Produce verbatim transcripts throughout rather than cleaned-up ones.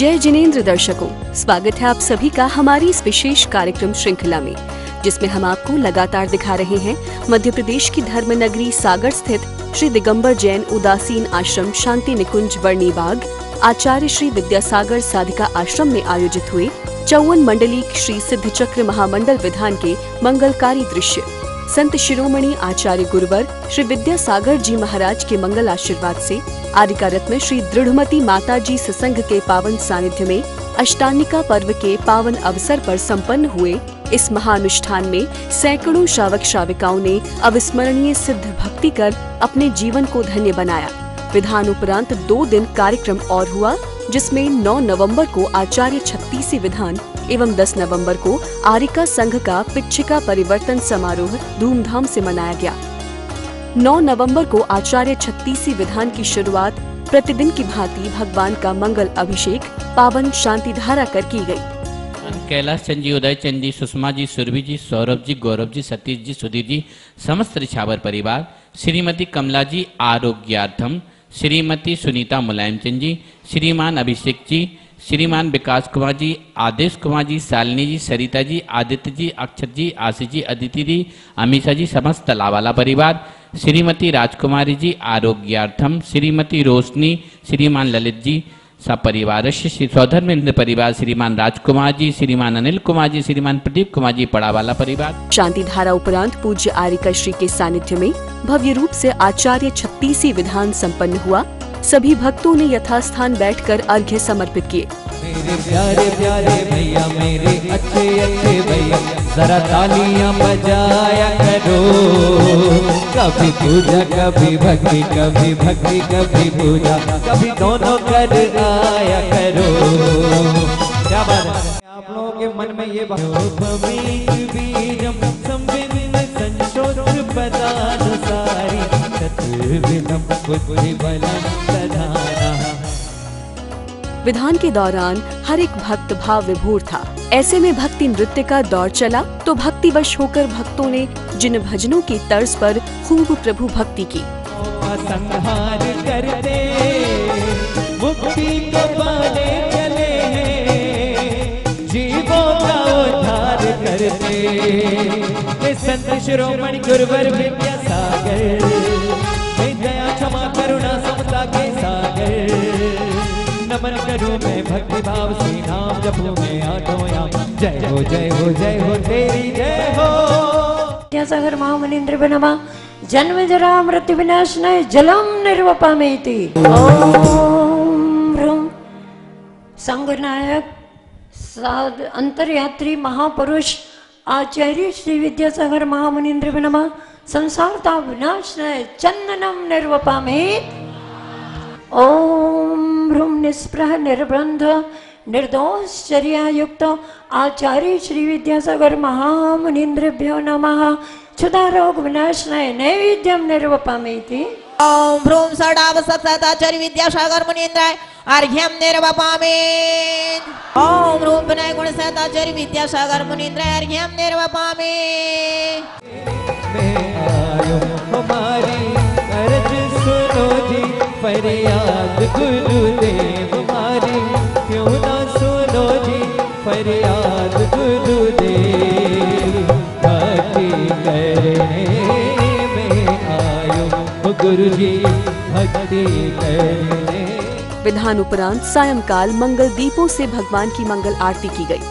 जय जिनेंद्र दर्शकों, स्वागत है आप सभी का हमारी इस विशेष कार्यक्रम श्रृंखला में, जिसमें हम आपको लगातार दिखा रहे हैं मध्य प्रदेश की धर्म नगरी सागर स्थित श्री दिगंबर जैन उदासीन आश्रम शांति निकुंज बरनी बाग आचार्य श्री विद्यासागर साधिका आश्रम में आयोजित हुए चौवन मंडली श्री सिद्ध चक्र महामंडल विधान के मंगलकारी दृश्य। संत शिरोमणि आचार्य गुरुवर श्री विद्यासागर जी महाराज के मंगल आशीर्वाद से आरिका रत्न श्री दृढ़मती माता जी सत्संग के पावन सानिध्य में अष्टानिका पर्व के पावन अवसर पर संपन्न हुए इस महानुष्ठान में सैकड़ों श्रावक श्राविकाओं ने अविस्मरणीय सिद्ध भक्ति कर अपने जीवन को धन्य बनाया। विधान उपरांत दो दिन कार्यक्रम और हुआ, जिसमें नौ नवंबर को आचार्य छत्तीसी विधान एवं दस नवंबर को आरिका संघ का पिच्छिका परिवर्तन समारोह धूमधाम से मनाया गया। नौ नवंबर को आचार्य छत्तीसी विधान की शुरुआत प्रतिदिन की भांति भगवान का मंगल अभिषेक पावन शांति धारा कर की गई। कैलाश चंद जी, उदय चंद जी, सुषमा जी, सुरभि जी, सौरभ जी, गौरव जी, सतीश जी, सुधीर जी, समस्त रिछावर परिवार, श्रीमती कमला जी आरोग्यार्थम, श्रीमती सुनीता मुलायम चंद जी, श्रीमान अभिषेक जी, श्रीमान विकास कुमार जी, आदेश कुमार जी, शालिनी जी, सरिता जी, आदित्य जी, अक्षत जी, आशीष जी, अदिति जी, अमीषा जी, समस्त लावाला परिवार, श्रीमती राजकुमारी जी आरोग्यार्थम, श्रीमती रोशनी, श्रीमान ललित जी सपरिवार, श्री सौधर्मेंद्र परिवार, श्रीमान राजकुमार जी, श्रीमान अनिल कुमार जी, श्रीमान प्रदीप कुमार जी पड़ावाला परिवार। शांति धारा उपरांत पूज्य आरिका श्री के सानिध्य में भव्य रूप से आचार्य छत्तीसी विधान संपन्न हुआ। सभी भक्तों ने यथास्थान बैठकर अर्घ्य समर्पित किए। मेरे प्यारे प्यारे भैया, मेरे अच्छे अच्छे भैया, जरा तालियां बजाया करो। कभी पूजा कभी भक्ति, कभी भक्ति कभी पूजा, कभी दोनों कर आया करो। क्या बात है आप लोगों के मन में ये विधान के दौरान हर एक भक्त भाव विभोर था। ऐसे में भक्ति नृत्य का दौर चला तो भक्तिवश होकर भक्तों ने जिन भजनों की तर्ज पर खूब प्रभु भक्ति की। संहार करते मुक्ति को पाने चले हैं, जीवों का उद्धार करते संत शिरोमणि गुरुवर विद्यासागर, दया क्षमा करुणा समता के सागर। नमन करूं मैं भक्ति भाव से नाम जपूं मैं आठों याम। जय हो जय हो जय हो तेरी जय हो। विद्यासागर महामुनीन्द्र नमः। जन्म जरा मृत्यु विनाशनाय जलम निर्वपामेति। ओम ह्रूम। संघनायक साध अंतर्यात्री महापुरुष आचार्य श्री विद्यासागर महामुनीन्द्र नमः। संसारता विनाशनाय चंदनम निर्वपामेति। ओम ह्रूम निष्प्रह निर्बंध निर्दोष चर्या युक्त आचार्य श्री विद्यासागर महामुनीन्द्रेभ्यो नमः। क्षुधा रोग विनाशनाय नैवेद्यम निर्वपामेति। ओम ह्रूम षडाव सत्साचार्य विद्यासागर मुनीन्द्राय अर्घ्यम निर्वपामेति। ओम ह्रूम विनय गुण सताचार्य विद्यासागर मुनीन्द्राय अर्घ्यम निर्वपामेति। हमारी अर्ज सुनो जी, फरियाद गुरुदेव हमारी क्यों ना सुनो जी, फरियाद गुरुदेव। भक्ति करने में आयो गुरु जी, भक्ति करने। विधान उपरांत सायंकाल मंगल दीपों से भगवान की मंगल आरती की गई।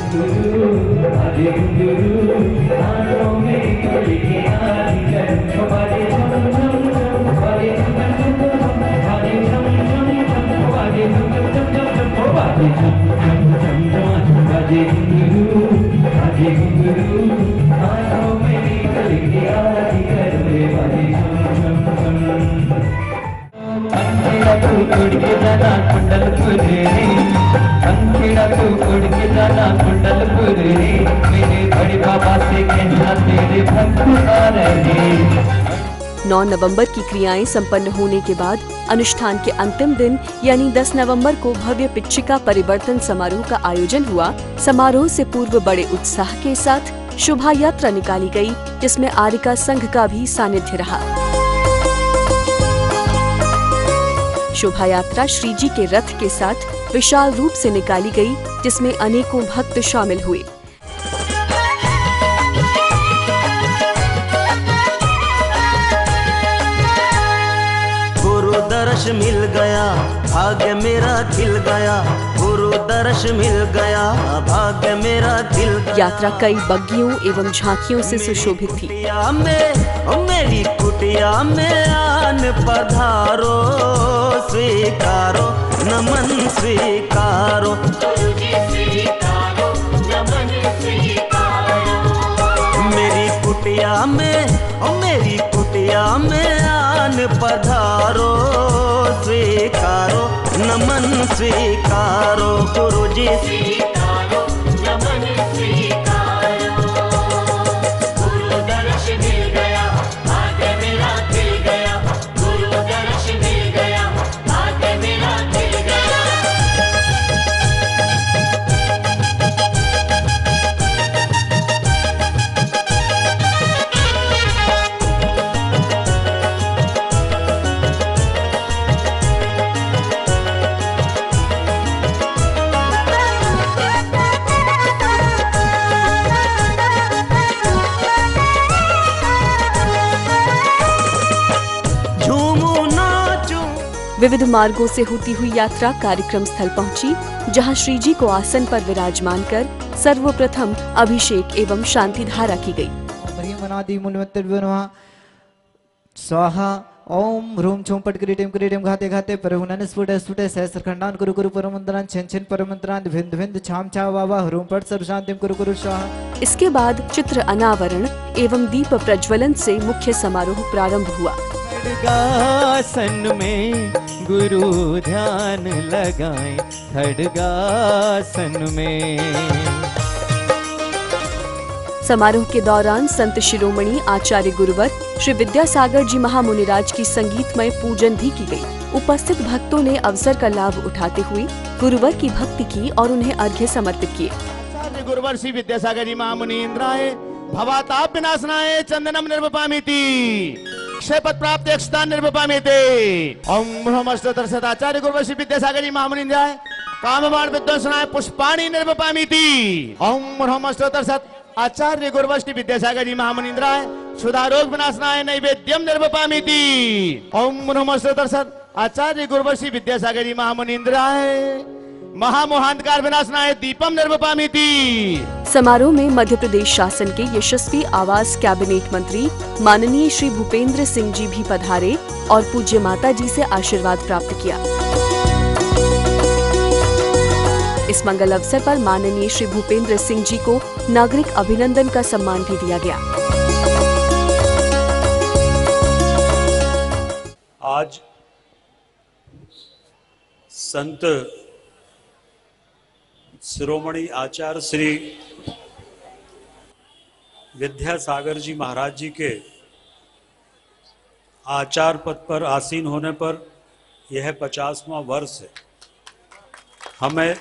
नौ नवंबर की क्रियाएं संपन्न होने के बाद अनुष्ठान के अंतिम दिन यानी दस नवंबर को भव्य पिच्छिका परिवर्तन समारोह का आयोजन हुआ। समारोह से पूर्व बड़े उत्साह के साथ शोभा यात्रा निकाली गई, जिसमें आरिका संघ का भी सानिध्य रहा। शोभा यात्रा श्री जी के रथ के साथ विशाल रूप से निकाली गई, जिसमें अनेकों भक्त शामिल हुए। गुरु दर्श मिल गया, भाग्य मेरा खिल गया, गुरु दर्श मिल गया, भाग्य मेरा खिल गया। यात्रा कई बग्गियों एवं झांकियों से सुशोभित थी। में, मेरी कुटिया में आन पधारो, स्वीकारो नमन स्वीकारो, मेरी कुटिया में, मेरी कुटिया में आन पधारो, स्वीकारो नमन स्वीकारो, गुरुजी स्वीकारो नमन स्वीकारो। गुरु दर्श मिल गया, भाग्य मेरा खिल गया, गुरु दर्श मिल गया, भाग्य मेरा खिल गया। विविध मार्गों से होती हुई यात्रा कार्यक्रम स्थल पहुंची, जहां श्री जी को आसन पर विराजमान कर सर्वप्रथम अभिषेक एवं शांति धारा की गई। स्वाहा ओम ह्रूम छूम पट क्रीटिम क्रीटिम घाते घाते परहुनन स्फुट स्फुट सहस्रखंडान कुरु कुरु परमंत्रान छन छन परमंत्रान भिंद भिंद छाम छा वावा ह्रूम पट सर्व शांतिम कुरु कुरु स्वाहा। इसके बाद चित्र अनावरण एवं दीप प्रज्वलन से मुख्य समारोह प्रारंभ हुआ। खड्गासन में गुरु ध्यान लगाएं, खड्गासन में। समारोह के दौरान संत शिरोमणि आचार्य गुरुवर श्री विद्यासागर जी महामुनिराज की संगीतमय पूजन भी की गई। उपस्थित भक्तों ने अवसर का लाभ उठाते हुए गुरुवर की भक्ति की और उन्हें अर्घ्य समर्पित किए। आचार्य गुरुवर श्री विद्यासागर जी महामुनिन्द्राय भवाताप विनाशनाय चंदनम निर्वपामिति क्षेपत प्राप्त एक स्थान निर्वपामिति। ओम ब्रह्मस्तोत्र सदाचार्य गुरुवर श्री विद्यासागर जी महामुनिन्द्राय कामबाण विध्वंसनाय पुष्पाणि निर्वपामिति। ओम ब्रह्मस्तोत्र सत आचार्य गुरुवर श्री विद्यासागर जी महामुनिन्द्राय सुधारोग विनाशनाय नैवेद्यम निर्वपामिति। ओम ब्रह्मस्तोत्र सत आचार्य गुरुवर श्री विद्यासागर जी महामुनिन्द्राय महामोहांधकार विनाशनाय दीपम निर्वपामिति। समारोह में मध्य प्रदेश शासन के यशस्वी आवास कैबिनेट मंत्री माननीय श्री भूपेंद्र सिंह जी भी पधारे और पूज्य माता जी से आशीर्वाद प्राप्त किया। इस मंगल अवसर पर माननीय श्री भूपेंद्र सिंह जी को नागरिक अभिनंदन का सम्मान भी दिया गया। आज संत शिरोमणि आचार्य श्री विद्यासागर जी महाराज जी के आचार्य पद पर आसीन होने पर यह पचासवां वर्ष है। हमें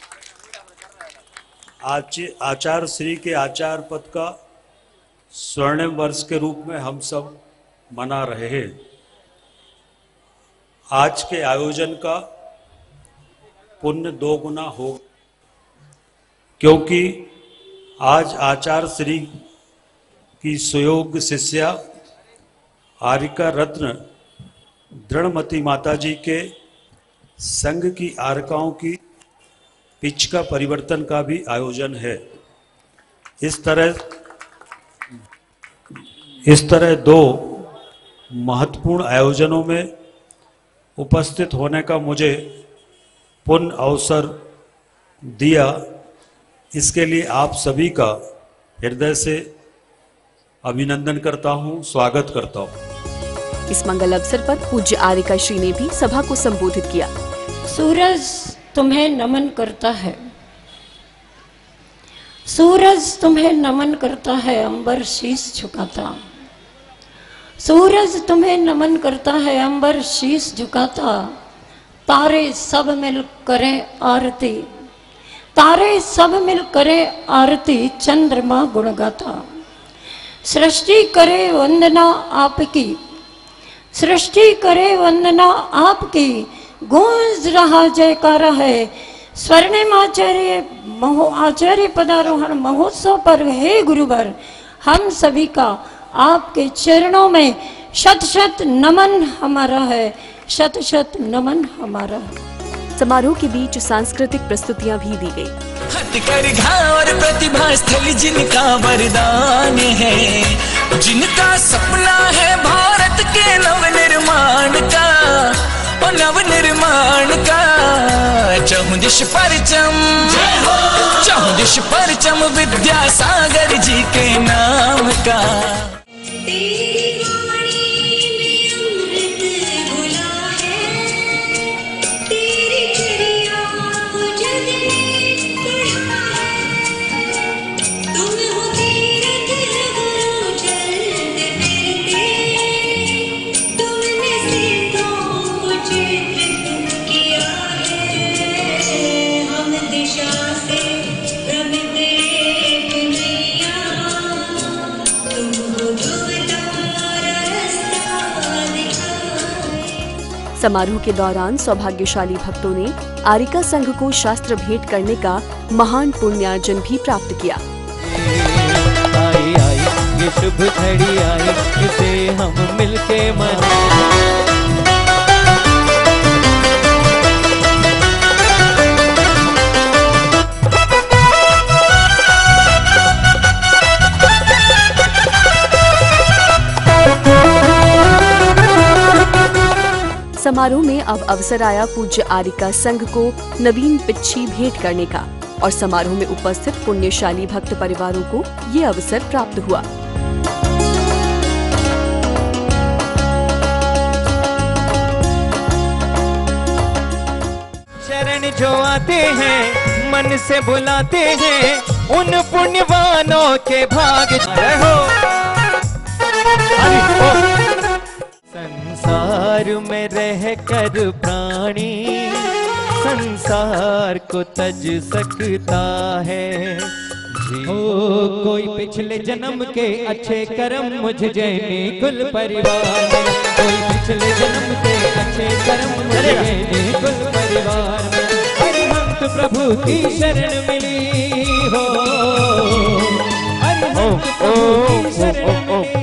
आचार्य श्री के आचार्य पद का स्वर्णिम वर्ष के रूप में हम सब मना रहे हैं। आज के आयोजन का पुण्य दो गुना हो, क्योंकि आज आचार्य श्री की सुयोग्य शिष्या आरिका रत्न दृढ़मती माता जी के संघ की आरकाओं की पिच का परिवर्तन का भी आयोजन है। इस तरह इस तरह दो महत्वपूर्ण आयोजनों में उपस्थित होने का मुझे पुण्य अवसर दिया, इसके लिए आप सभी का हृदय से अभिनंदन करता हूं, स्वागत करता हूं। इस मंगल अवसर पर पूज्य आरिका श्री ने भी सभा को संबोधित किया। सूरज तुम्हें नमन करता है, सूरज तुम्हें नमन करता है, अंबर शीश झुकाता। सूरज तुम्हें नमन करता है, अंबर शीश झुकाता। तारे सब मिल करें आरती, तारे सब मिल करें आरती, चंद्रमा गुण गाता। सृष्टि करे वंदना आपकी, सृष्टि करे वंदना आपकी, गूंज रहा जयकारा है। स्वर्णिम आचार्य महो आचार्य पदारोहण महोत्सव पर हे गुरुवर, हम सभी का आपके चरणों में शत शत नमन हमारा है, शत शत नमन हमारा है। समारोह के बीच सांस्कृतिक प्रस्तुतियां भी दी गई। हथकरघा और प्रतिभा स्थल जिनका वरदान है, जिनका सपना है भारत के नव निर्माण का, और नव निर्माण का। चहुदिश परचम, चहुदिश परचम विद्यासागर जी के नाम का। समारोह के दौरान सौभाग्यशाली भक्तों ने आरिका संघ को शास्त्र भेंट करने का महान पुण्यार्जन भी प्राप्त किया। आई आई ये शुभ घड़ी आई, इसे हम मिलके मनाएं। समारोह में अब अवसर आया पूज्य आरिका संघ को नवीन पिच्छी भेंट करने का, और समारोह में उपस्थित पुण्यशाली भक्त परिवारों को ये अवसर प्राप्त हुआ। शरण जो आते हैं मन से बुलाते हैं, उन पुण्यवानों के भाग हो। संसार में रह कर प्राणी संसार को तज सकता है। हो कोई पिछले जन्म के अच्छे कर्म मुझे जैने कुल परिवार में, कोई पिछले जन्म के अच्छे कर्म मुझे जैने कुल परिवार में। अरिहंत प्रभु की शरण मिली हो, अरिहंत प्रभु की शरण मिली।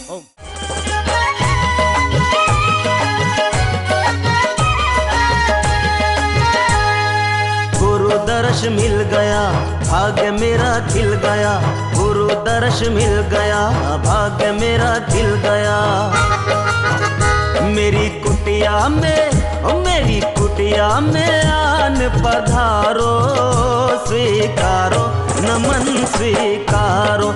दर्श मिल गया भाग्य मेरा खिल गया, गुरु दर्श मिल गया भाग्य मेरा खिल गया। मेरी कुटिया में ओ मेरी कुटिया में आन पधारो, स्वीकारो नमन स्वीकारो,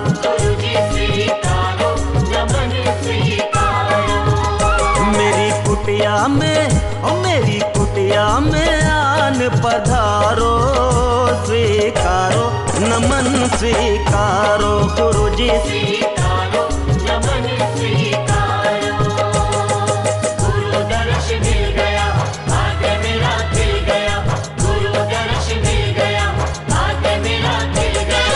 मेरी कुटिया में ओ मेरी कुटिया में आन पधारो, स्वीकारो नमन स्वीकारो, गुरुजी स्वीकारो नमन स्वीकारो। गुरु दर्श मिल गया भाग्य मेरा खिल गया, गुरु दर्श मिल गया भाग्य मेरा खिल गया।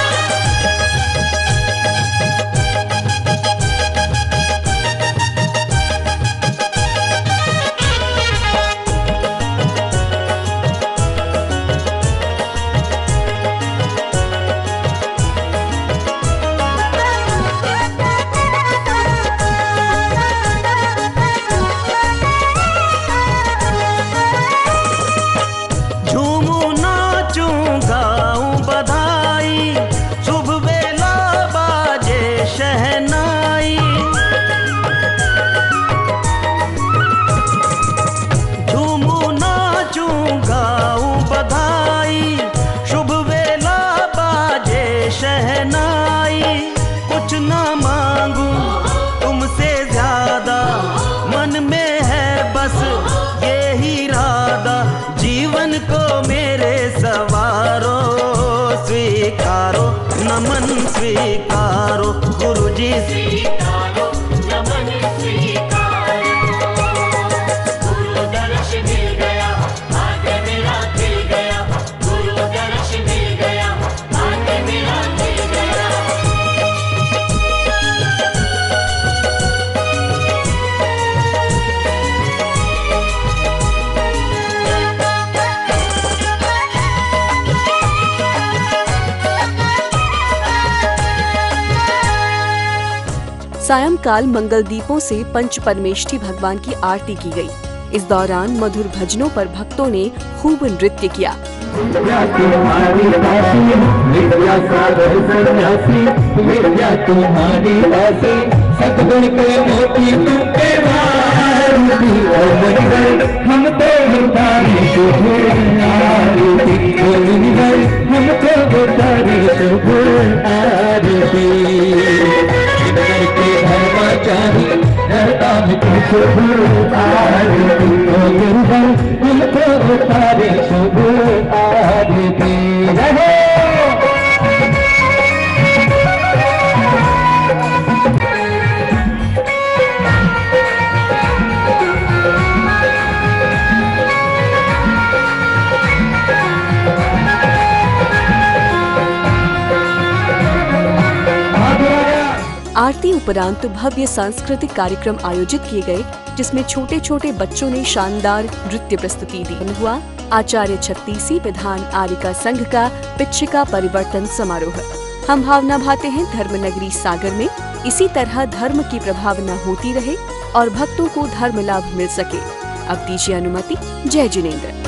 नमन स्वीकारो गुरुजी स्वीकारो नमन स्वीकारो। गुरु दर्श मिल गया भाग्य मेरा खिल गया, गुरु दर्श मिल गया भाग्य मेरा खिल गया। सायंकाल मंगल दीपों से पंच परमेष्ठी भगवान की आरती की गई। इस दौरान मधुर भजनों पर भक्तों ने खूब नृत्य किया। विद्या तुम्हारी दासी, विद्या सागर सन्यासी, विद्या तुम्हारी दासी, सतगुण के मोती तुमके मारुति, ओ मुनिवर हमको उतारी शुभ आरती, ओ मुनिवर हमको उतारी शुभ आरती। शिवकर के धर्माचारी रहता मित्र शुभ आरती, ओ मुनिवर हमको उतारे शुभ आरती। रहे आरती उपरांत भव्य सांस्कृतिक कार्यक्रम आयोजित किए गए, जिसमें छोटे छोटे बच्चों ने शानदार नृत्य प्रस्तुति दी। हुआ आचार्य छत्तीसी विधान आरिका संघ का पिच्छिका परिवर्तन समारोह। हम भावना भाते हैं धर्म नगरी सागर में इसी तरह धर्म की प्रभावना होती रहे और भक्तों को धर्म लाभ मिल सके। अब दीजिए अनुमति। जय जिनेंद्र।